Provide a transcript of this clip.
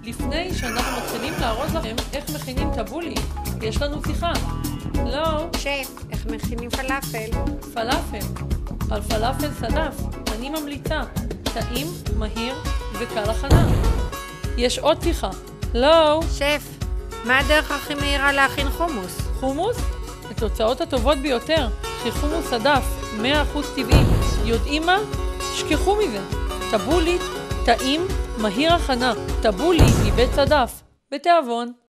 לפני שאנחנו מתחילים להראות לכם איך מכינים טבולי, יש לנו שיחה. לא. שף, איך מכינים פלאפל? פלאפל. על פלאפל סדף, אני ממליצה. טעים, מהיר וקל הכנה. יש עוד שיחה. לא. שף, מה הדרך הכי מהירה להכין חומוס? חומוס? התוצאות הטובות ביותר. חומוס סדף, 100% טבעי. יודעים מה? שכחו מזה. טבולי, טעים, מהיר הכנה. טבולי מבית סדף, בתיאבון.